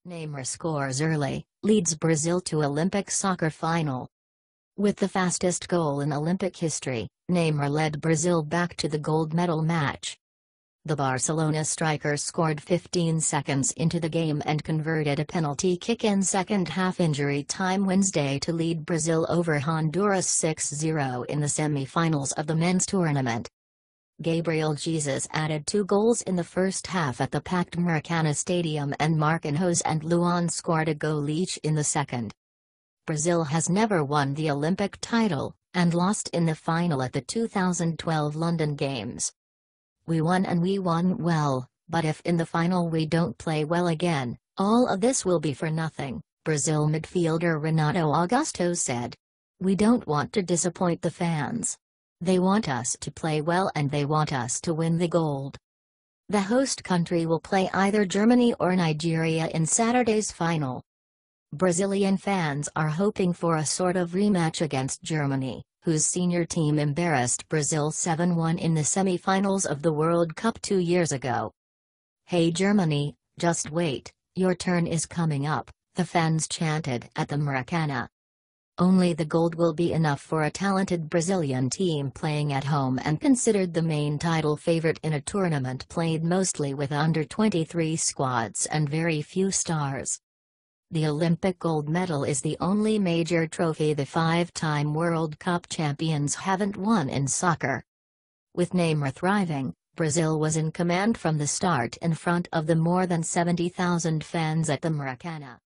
Neymar scores early, leads Brazil to Olympic soccer final. With the fastest goal in Olympic history, Neymar led Brazil back to the gold medal match. The Barcelona striker scored 15 seconds into the game and converted a penalty kick in second half injury time Wednesday to lead Brazil over Honduras 6-0 in the semi-finals of the men's tournament. Gabriel Jesus added 2 goals in the first half at the packed Maracana Stadium, and Marquinhos and Luan scored a goal each in the second. Brazil has never won the Olympic title, and lost in the final at the 2012 London Games. "We won and we won well, but if in the final we don't play well again, all of this will be for nothing," Brazil midfielder Renato Augusto said. "We don't want to disappoint the fans. They want us to play well and they want us to win the gold." The host country will play either Germany or Nigeria in Saturday's final. Brazilian fans are hoping for a sort of rematch against Germany, whose senior team embarrassed Brazil 7-1 in the semi-finals of the World Cup 2 years ago. "Hey Germany, just wait, your turn is coming up," the fans chanted at the Maracana. Only the gold will be enough for a talented Brazilian team playing at home and considered the main title favorite in a tournament played mostly with under-23 squads and very few stars. The Olympic gold medal is the only major trophy the 5-time World Cup champions haven't won in soccer. With Neymar thriving, Brazil was in command from the start in front of the more than 70,000 fans at the Maracana.